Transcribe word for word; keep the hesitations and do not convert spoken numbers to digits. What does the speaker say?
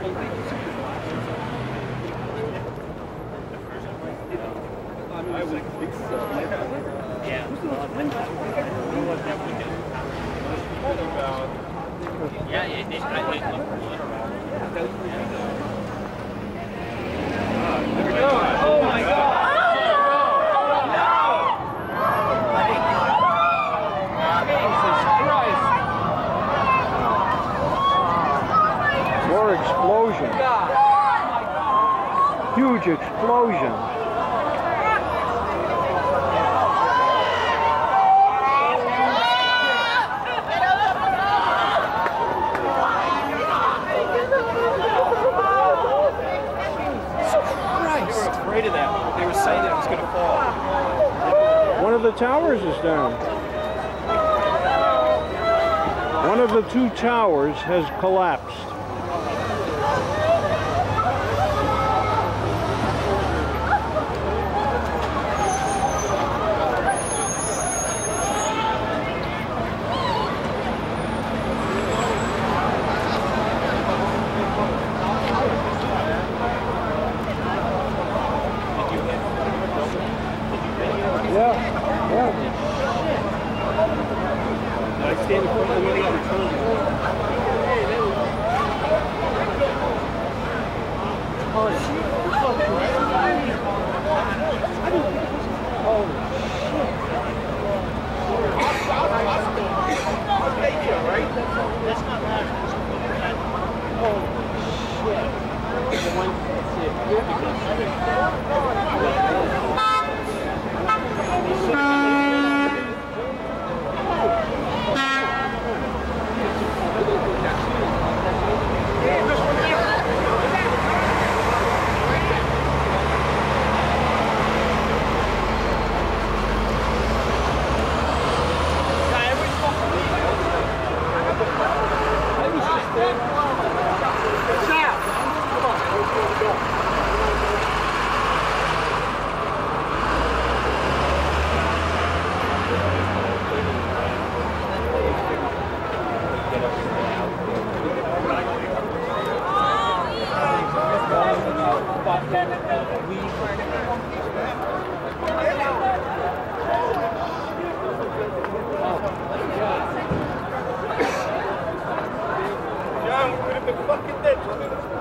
I would think so. Yeah. Yeah, it did. I did look Oh my God! More explosion. Huge explosion. Afraid of that. They were saying that it was going to fall. One of the towers is down. One of the two towers has collapsed. Yeah, yeah. I stand in front of the window and turn. Oh, shit. I'll take you, right? That's not bad. Oh, shit. The one that's John, we could have been fucking dead.